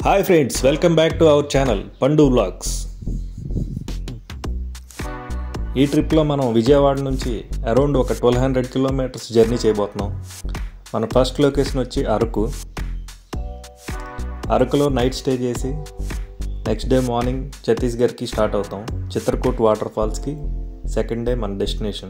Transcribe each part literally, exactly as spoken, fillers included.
Hi friends, welcome back to our channel Pandu vlogs. ఈ ట్రిప్లో మనం విజయవాడ నుంచి అరౌండ్ ఒక ట్వెల్వ్ హండ్రెడ్ కిలోమీటర్స్ జర్నీ చేయబోతున్నాం. మన ఫస్ట్ లొకేషన్ వచ్చి అరకు. అరకులో నైట్ స్టే చేసి నెక్స్ట్ డే మార్నింగ్ ఛత్తీస్గఢ్కి స్టార్ట్ అవుతాం. చిత్రకూట్ వాటర్ ఫాల్స్కి సెకండ్ డే మన డెస్టినేషన్.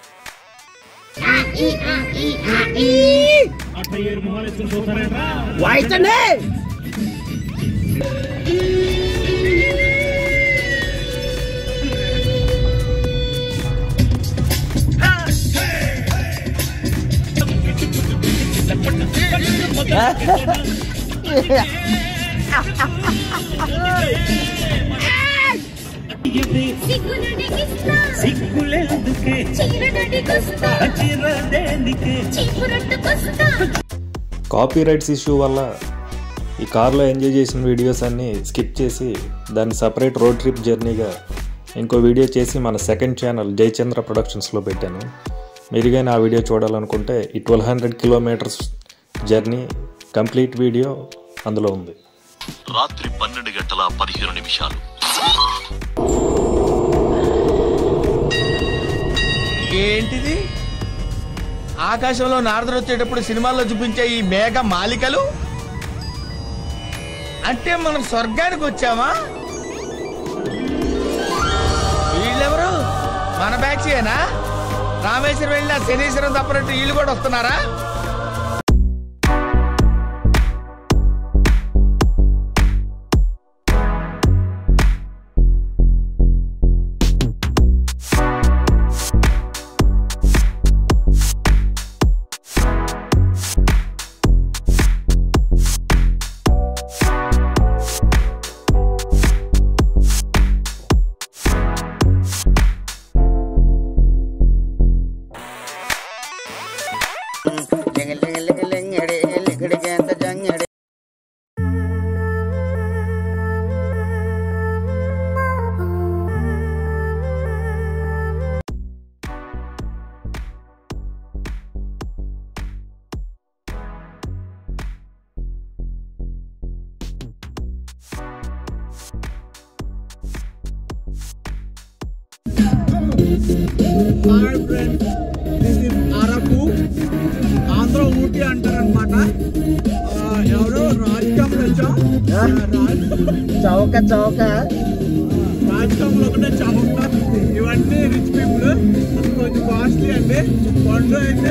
కాపీ రైట్స్ ఇష్యూ వల్ల ఈ కార్లో ఎంజాయ్ చేసిన వీడియోస్ అన్నీ స్కిప్ చేసి దాన్ని సపరేట్ రోడ్ ట్రిప్ జర్నీగా ఇంకో వీడియో చేసి మన సెకండ్ ఛానల్ జయచంద్ర ప్రొడక్షన్స్లో పెట్టాను. మీరు కానీ ఆ వీడియో చూడాలనుకుంటే ఈ twelve hundred kilometres journey complete video అందులో ఉంది. రాత్రి పన్నెండు గంటల పదిహేను నిమిషాలు. ఏంటిది? ఆకాశంలో నారదుడు వచ్చేటప్పుడు సినిమాల్లో చూపించే ఈ మేఘ మాలికలు అంటే మనం స్వర్గానికి వచ్చామా? వీళ్ళెవరు? మన బ్యాచ్యేనా? రామేశ్వరం వెళ్ళిన శనీశ్వరం తప్పనట్టు వీళ్ళు కూడా వస్తున్నారా? Hi friends, this is Araku. Andhra Ooty అంటారనమాట. ఎవరు రాజకీయంలో వచ్చాం. చౌక చౌక రాజకీయంలో ఒకటే చౌక. ఇవన్నీ రిచ్ పీపుల్, కొంచెం కాస్ట్లీ అండి. పండు అయితే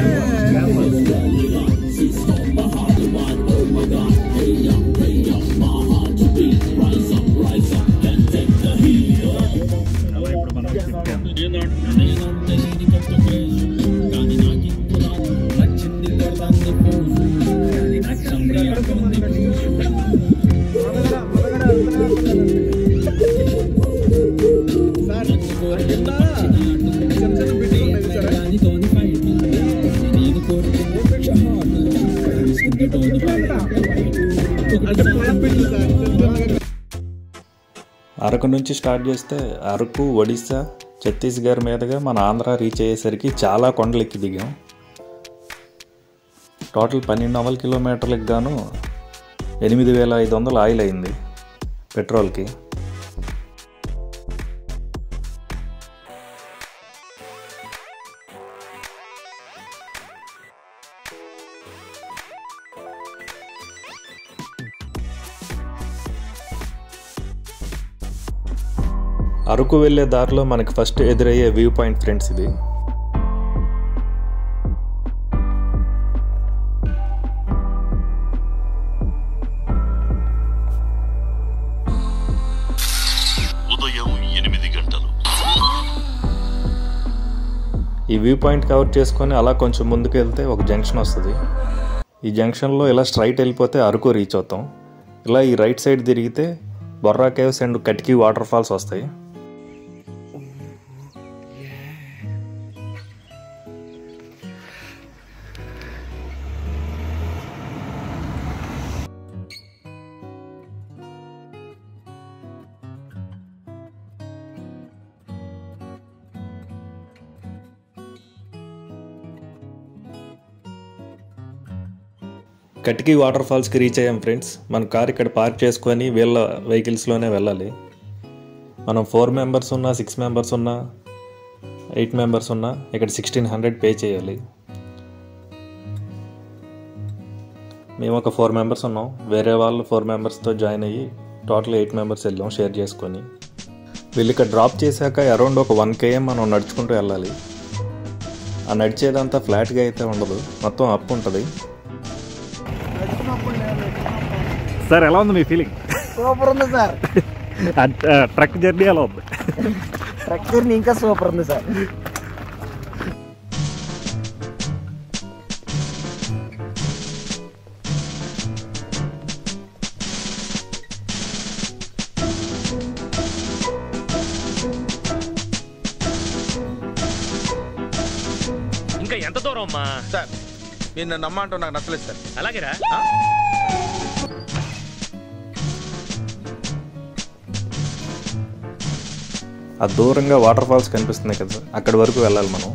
అరకు నుంచి స్టార్ట్ చేస్తే అరకు, ఒడిస్సా, ఛత్తీస్గఢ్ మీదుగా మన ఆంధ్ర రీచ్ అయ్యేసరికి చాలా కొండలెక్కి దిగాం. టోటల్ పన్నెండు వందల కిలోమీటర్లకు గాను ఎనిమిది వేల ఐదు వందలు ఆయిల్ అయింది పెట్రోల్కి. అరకు వెళ్ళే దారిలో మనకి ఫస్ట్ ఎదురయ్యే వ్యూ పాయింట్ ఫ్రెండ్స్ ఇది. ఉదయం ఎనిమిది గంటలు. ఈ వ్యూ పాయింట్ కవర్ చేసుకొని అలా కొంచెం ముందుకు వెళ్తే ఒక జంక్షన్ వస్తుంది. ఈ జంక్షన్లో ఇలా స్ట్రైట్ వెళ్ళిపోతే అరకు రీచ్ అవుతాం. ఇలా ఈ రైట్ సైడ్ తిరిగితే Borra caves and Katiki water falls వస్తాయి. కటికి వాటర్ ఫాల్స్కి రీచ్ అయ్యాం ఫ్రెండ్స్. మన కార్ ఇక్కడ పార్క్ చేసుకొని వీళ్ళ వెహికల్స్లోనే వెళ్ళాలి. మనం ఫోర్ మెంబర్స్ ఉన్నా, సిక్స్ మెంబర్స్ ఉన్నా, ఎయిట్ మెంబర్స్ ఉన్నా ఇక్కడ సిక్స్టీన్ హండ్రెడ్ పే చేయాలి. మేము ఒక ఫోర్ మెంబర్స్ ఉన్నాం, వేరే వాళ్ళు ఫోర్ మెంబర్స్తో జాయిన్ అయ్యి టోటల్ ఎయిట్ మెంబర్స్ వెళ్ళాం షేర్ చేసుకొని. వీళ్ళు ఇక్కడ డ్రాప్ చేశాక అరౌండ్ ఒక వన్ కేఎం మనం నడుచుకుంటూ వెళ్ళాలి. ఆ నడిచేదంతా ఫ్లాట్గా అయితే ఉండదు, మొత్తం అప్ ఉంటుంది. సార్ ఎలా ఉంది మీ ఫీలింగ్? సూపర్ ఉంది సార్. ట్రక్ జర్నీ ఎలా ఉంది? ట్రక్ జర్నీ ఇంకా సూపర్ ఉంది సార్. ఇంకా ఎంత దూరం అమ్మా? సార్ మీరు నన్ను నమ్మంటూ నాకు నచ్చలేదు సార్. అలాగేరా? ఆ దూరంగా వాటర్ ఫాల్స్ కనిపిస్తున్నాయి కదా, అక్కడి వరకు వెళ్ళాలి మనం.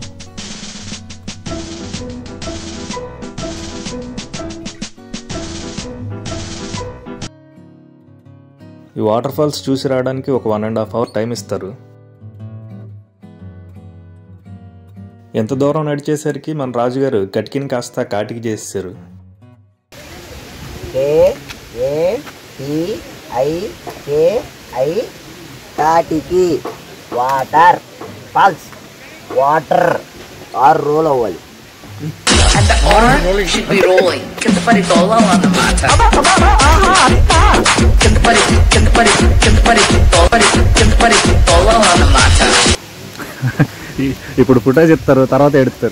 ఈ వాటర్ ఫాల్స్ చూసి రావడానికి ఒక one and half hour time ఇస్తారు. ఎంత దూరం నడిచేసరికి మన రాజుగారు కటికిని కాస్త కాటికి చేసేసారు. Katiki water falls, water or roll అవ్వాలి. And the R should be rolling. Get the buddy roll on the matter. Get the buddy, get the buddy, get the buddy, roll buddy, get the buddy roll on the matter. ఇప్పుడు footage ఇస్తారు, తర్వాత ఎడుతారు.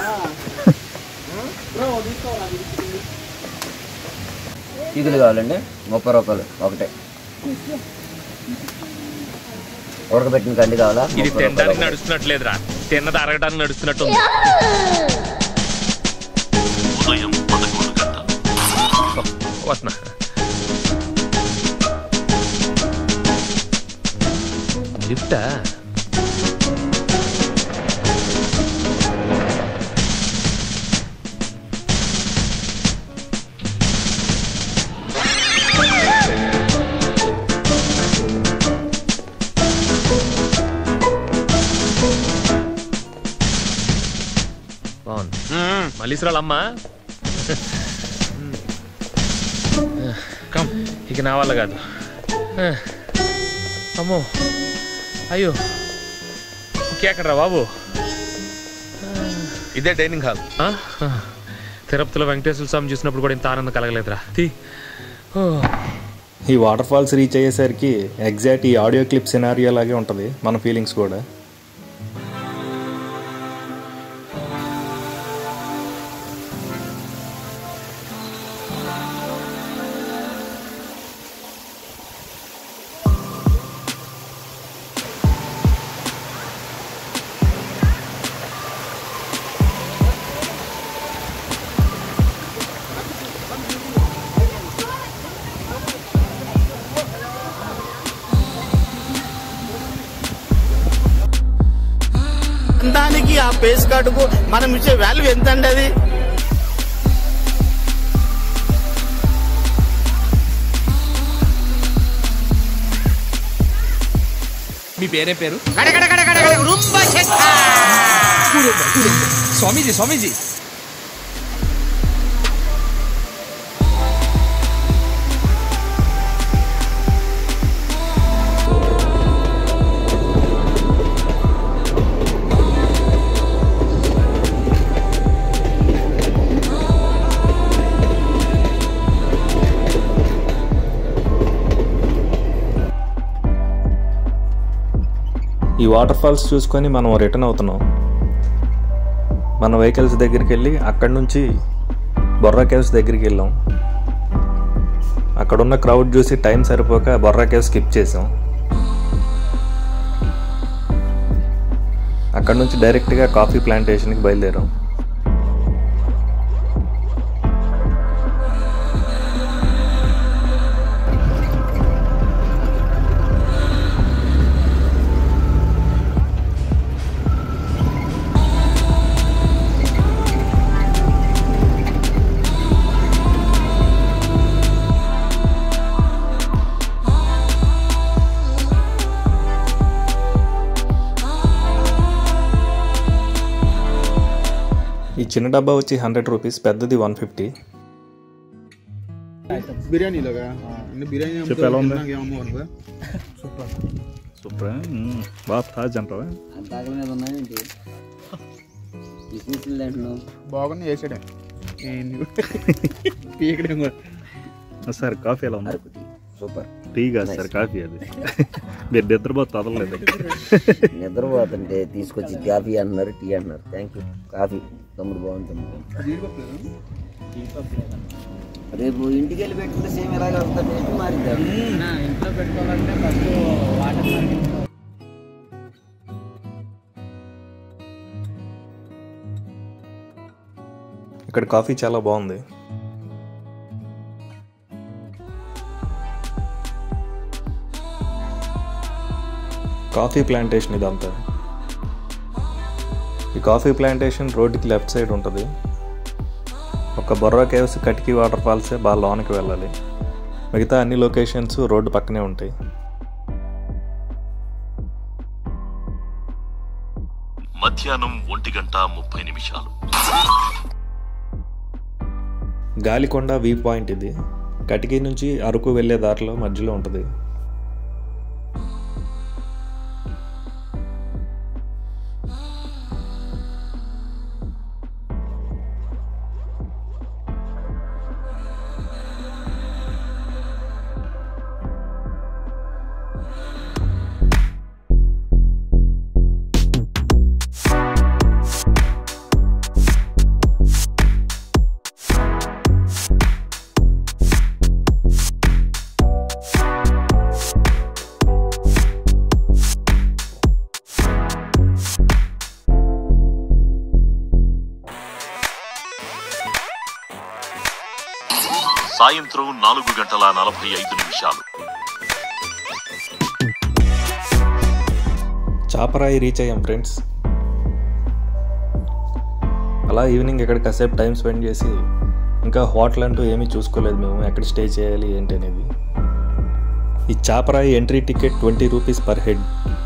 చీకులు కావాలండి, ముప్పై రూపాయలు ఒకటే. ఉడకబెట్టిన కండి కావాలా? ఇది తినడానికి నడుస్తున్నట్లేదురా, తిన్నది అరగడానికి నడుస్తున్నట్టు. ఉదయం పదకొండు గంటలు. వస్తున్నా. లిఫ్టా? మళ్ళీసరాలమ్మా, కమ్. ఇక నా వల్ల కాదు. అమ్మో, అయ్యో, ఇంకెక్కడరా బాబు? ఇదే డైనింగ్ హాల్. తిరుపతిలో వెంకటేశ్వర స్వామి చూసినప్పుడు కూడా ఇంత ఆనందం కలగలేదురా. ఈ వాటర్ ఫాల్స్ రీచ్ అయ్యేసరికి ఎగ్జాక్ట్ ఈ ఆడియో క్లిప్ సినారియో లాగే ఉంటుంది మన ఫీలింగ్స్ కూడా. దానికి ఆ పేస్ కార్డుకు మనం ఇచ్చే వాల్యూ ఎంత అండి? అది మీ పేరే పేరు? స్వామీజీ, స్వామీజీ. ఈ వాటర్ ఫాల్స్ చూసుకొని మనం రిటర్న్ అవుతున్నాం. మన వెహికల్స్ దగ్గరికి వెళ్ళి అక్కడి నుంచి బొర్రా కేవ్స్ దగ్గరికి వెళ్ళాం. అక్కడున్న క్రౌడ్ చూసి టైం సరిపోక బొర్రా కేవ్స్ స్కిప్ చేసాం. అక్కడ నుంచి డైరెక్ట్గా కాఫీ ప్లాంటేషన్కి బయలుదేరాం. చిన్న డబ్బా వచ్చి హండ్రెడ్ రూపీస్, పెద్దది వన్ ఫిఫ్టీ. బిర్యానీలోగా బిర్యానీ సూపర్ సూపర్ బాగా తాజ్ అంటావా? అంతాకల మీద ఉన్నాయండి బాగుంది చేసాడే సార్. కాఫీ ఎలా ఉంది? సూపర్. టీ కాదు సార్, కాఫీ. అది మీరు నిద్రపోతే వదలలేదు. నిద్రపోతుంటే తీసుకొచ్చి కాఫీ అంటున్నారు, టీ అంటున్నారు. Thank you. కాఫీ తమ్ముడు బాగుంటుంది. రేపు ఇంటికి వెళ్ళి పెట్టుకుంటే సేమ్ ఎలాగ వస్తా టేస్ట్ మారిందా? ఇంట్లో పెట్టుకోవాలంటే ఫస్ట్ వాటర్. ఇక్కడ కాఫీ చాలా బాగుంది. కాఫీ ప్లాంటేషన్ ఇదంతా. ఈ కాఫీ ప్లాంటేషన్ రోడ్డుకి లెఫ్ట్ సైడ్ ఉంటుంది. ఒక బొర్రా కేవ్స్, కటికి వాటర్ ఫాల్సే బాగా లోనికి వెళ్ళాలి. మిగతా అన్ని లొకేషన్స్ రోడ్డు పక్కనే ఉంటాయి. మధ్యాహ్నం ఒంటి గంట ముప్పై నిమిషాలు. గాలికొండ వ్యూ పాయింట్ ఇది. కటికి నుంచి అరకు వెళ్ళే దారిలో మధ్యలో ఉంటుంది. సాయంత్రం నాలుగు గంటల నలభై ఐదు నిమిషాలు. చాపరాయి రీచ్ అయ్యాం ఫ్రెండ్స్. అలా ఈవినింగ్ ఇక్కడ కాసేపు టైం స్పెండ్ చేసి ఇంకా హోటల్ అంటూ ఏమీ చూసుకోలేదు మేము, ఎక్కడ స్టే చేయాలి ఏంటి అనేది. ఈ Chaparai entry ticket twenty rupees per head.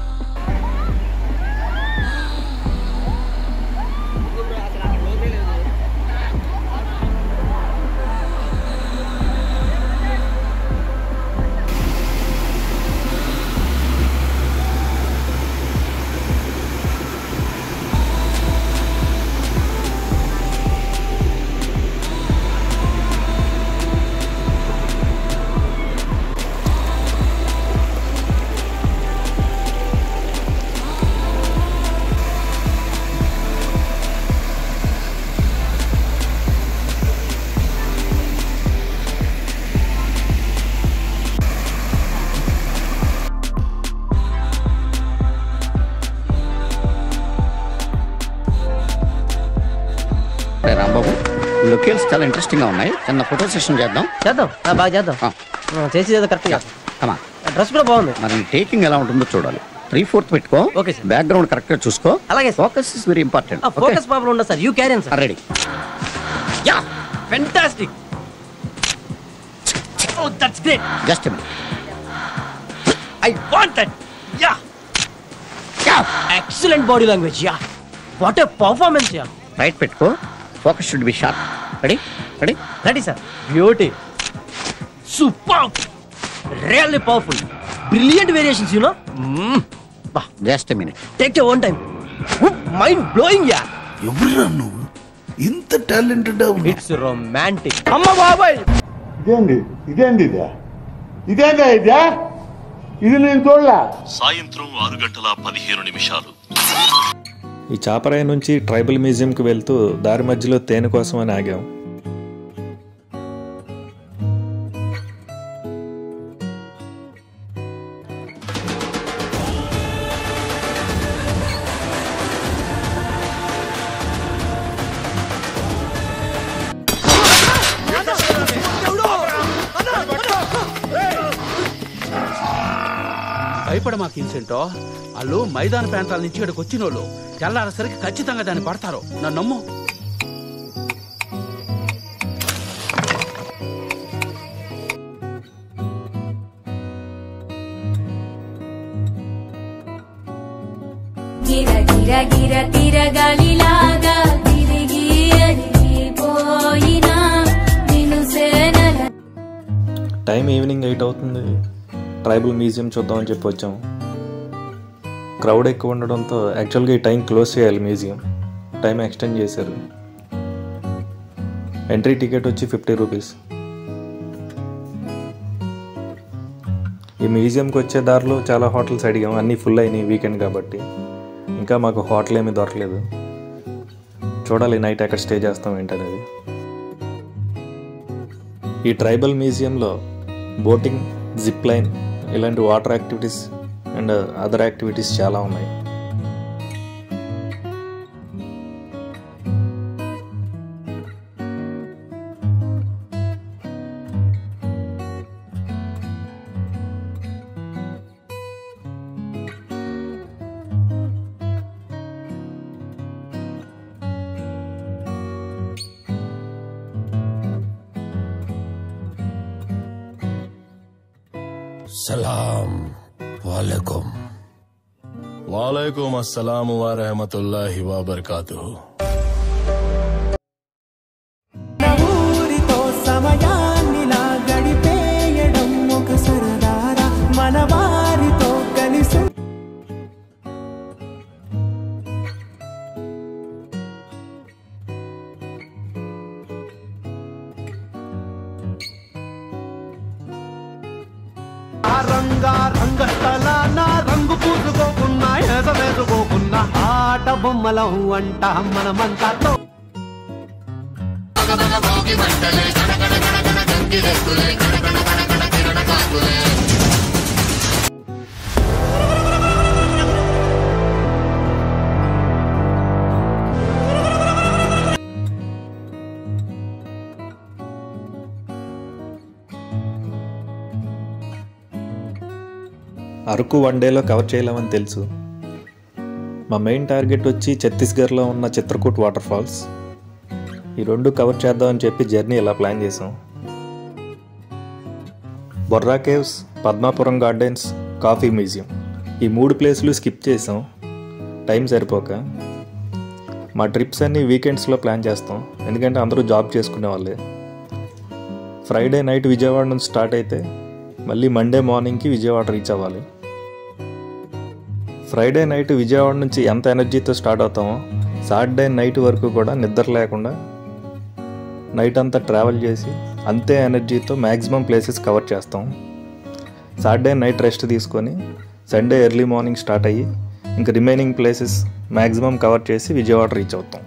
Rambabu, locales చాలా ఇంట్రెస్టింగ్ గా ఉన్నాయి. చిన్న ఫోటో సెషన్ చేద్దాం. చేద్దాం బాగా చేద్దాం. చేసి కరెక్ట్ గా. డ్రెస్ కూడా బాగుంది. మరి టేకింగ్ ఎలా ఉంటుందో చూడాలి. త్రీ ఫోర్త్ పెట్టుకో. Okay sir. బ్యాక్గ్రౌండ్ కరెక్ట్ గా చూసుకో. అలాగే. Focus is very important. Focus problem ఉండదు sir. You carry on sir. Ready. Ya fantastic. Oh that's great. Just a minute. I want that. Ya ya excellent body language. Ya what a performance. Ya right పెట్టుకో. Focus should be sharp. Ready ready ready sir. Beauty. Super. Really powerful. Brilliant variations you know. Just a minute. Take your own time. Mind blowing. Ya ఎవరురా నువ్వు ఇంత talented? It's romantic. అమ్మ బాబాయ్, ఇదేంది ఇదేంది ఇదే ఇదేందా ఇదే ఇది నేను చూడలే. సాయంత్రం ఆరు గంటల పదిహేను నిమిషాలు. ఈ చాపరాయి నుంచి ట్రైబల్ మ్యూజియంకి వెళ్తూ దారి మధ్యలో తేనె కోసం అని ఆగాం. భయపడ మాకు ఇన్సెంటో. వాళ్ళు మైదాన ప్రాంతాల నుంచి ఇక్కడికి వచ్చిన వాళ్ళు తెల్లారసరికి ఖచ్చితంగా దాన్ని పడతారు. నన్ను నమ్ము. గిర గిర గిర తిరగాలిలాగా తిరిగి టైం ఈవినింగ్ ఎయిట్ అవుతుంది. ట్రైబల్ మ్యూజియం చూద్దామని చెప్పి వచ్చాము. క్రౌడ్ ఎక్కువ ఉండడంతో యాక్చువల్గా ఈ టైం క్లోజ్ చేయాలి మ్యూజియం. టైం ఎక్స్టెండ్ చేశారు. ఎంట్రీ టికెట్ వచ్చి ఫిఫ్టీ రూపీస్. ఈ మ్యూజియంకి వచ్చే దారిలో చాలా హోటల్స్ అడిగాం, అన్నీ ఫుల్ అయినాయి వీకెండ్ కాబట్టి. ఇంకా మాకు హోటల్ ఏమీ దొరకలేదు. చూడాలి నైట్ ఎక్కడ స్టే చేస్తాం ఏంటనేది. ఈ ట్రైబల్ మ్యూజియంలో బోటింగ్, జిప్ లైన్ ఇలాంటి water activities and other activities చాలా ఉన్నాయి. सलाम वालेकुम वालेकुम अस्सलाम व रहमतुल्लाहि व बरकातुहू. ఊరితో సమయాన్నిలా గడిపేయడం ఒక సరదారా మన వారితో కలిసి రంగా రంగస్థల నా రంగు పూసుకోకున్నా ఎదవేసుకోకున్నా ఆట బొమ్మలం అంట మనమంతా అరకు వన్ డేలో కవర్ చేయలేమని తెలుసు. మా మెయిన్ టార్గెట్ వచ్చి ఛత్తీస్గఢ్లో ఉన్న చిత్రకూట్ వాటర్ ఫాల్స్. ఈ రెండు కవర్ చేద్దామని చెప్పి జర్నీ ఇలా ప్లాన్ చేసాం. Borra caves, Padmapuram gardens, coffee museum ఈ మూడు ప్లేసులు స్కిప్ చేసాం టైం సరిపోక. మా ట్రిప్స్ అన్నీ వీకెండ్స్లో ప్లాన్ చేస్తాం, ఎందుకంటే అందరూ జాబ్ చేసుకునే వాళ్ళే. ఫ్రైడే నైట్ విజయవాడ నుంచి స్టార్ట్ అయితే మళ్ళీ మండే మార్నింగ్కి విజయవాడ రీచ్ అవ్వాలి. ఫ్రైడే నైట్ విజయవాడ నుంచి ఎంత ఎనర్జీతో స్టార్ట్ అవుతామో సాటర్డే నైట్ వరకు కూడా నిద్ర లేకుండా నైట్ అంతా ట్రావెల్ చేసి అంతే ఎనర్జీతో మ్యాక్సిమం ప్లేసెస్ కవర్ చేస్తాం. సాటర్డే నైట్ రెస్ట్ తీసుకొని సండే ఎర్లీ మార్నింగ్ స్టార్ట్ అయ్యి ఇంక రిమైనింగ్ ప్లేసెస్ మ్యాక్సిమం కవర్ చేసి విజయవాడ రీచ్ అవుతాం.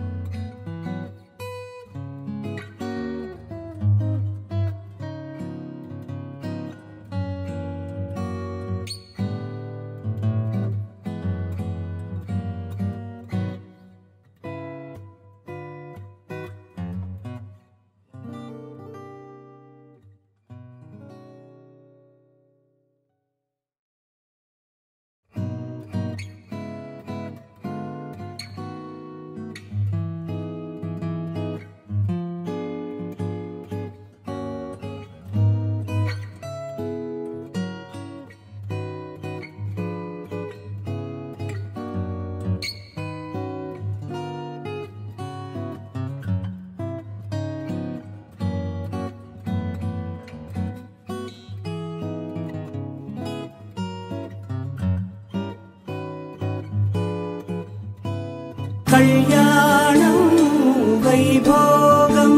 కళ్యాణం వైభోగం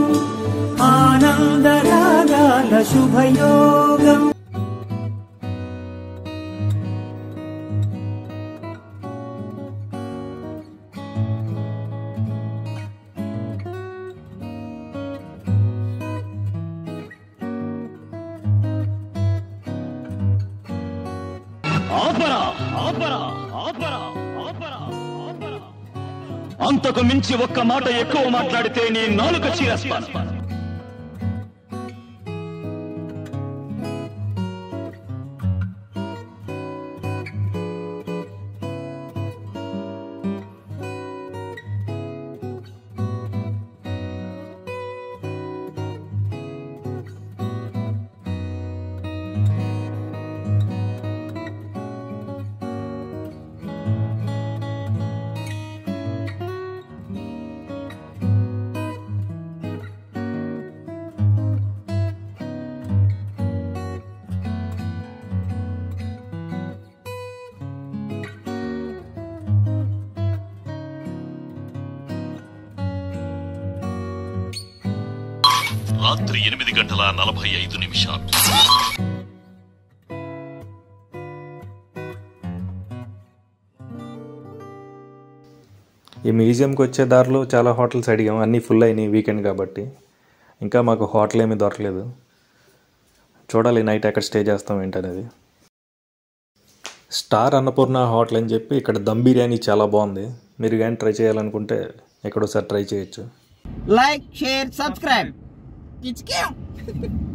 ఆనందరాగాల శుభయోగం ఆపరా ఆపరా ఆపరా ఆపరా ఆపరా అంతకు మించి ఒక్క మాట ఎక్కువ మాట్లాడితే నీ నాలుక చీరేస్తాను. రాత్రి ఎనిమిది గంటల నలభై ఐదు నిమిషాలు. ఈ మ్యూజియంకి వచ్చే దారిలో చాలా హోటల్స్ అడిగాం, అన్నీ ఫుల్ అయినాయి వీకెండ్ కాబట్టి. ఇంకా మాకు హోటల్ ఏమీ దొరకలేదు. చూడాలి నైట్ ఎక్కడ స్టే చేస్తాం ఏంటనేది. స్టార్ అన్నపూర్ణ హోటల్ అని చెప్పి ఇక్కడ దమ్ బిర్యానీ చాలా బాగుంది. మీరు కానీ ట్రై చేయాలనుకుంటే ఎక్కడోసారి ట్రై చేయొచ్చు. Like, share, subscribe.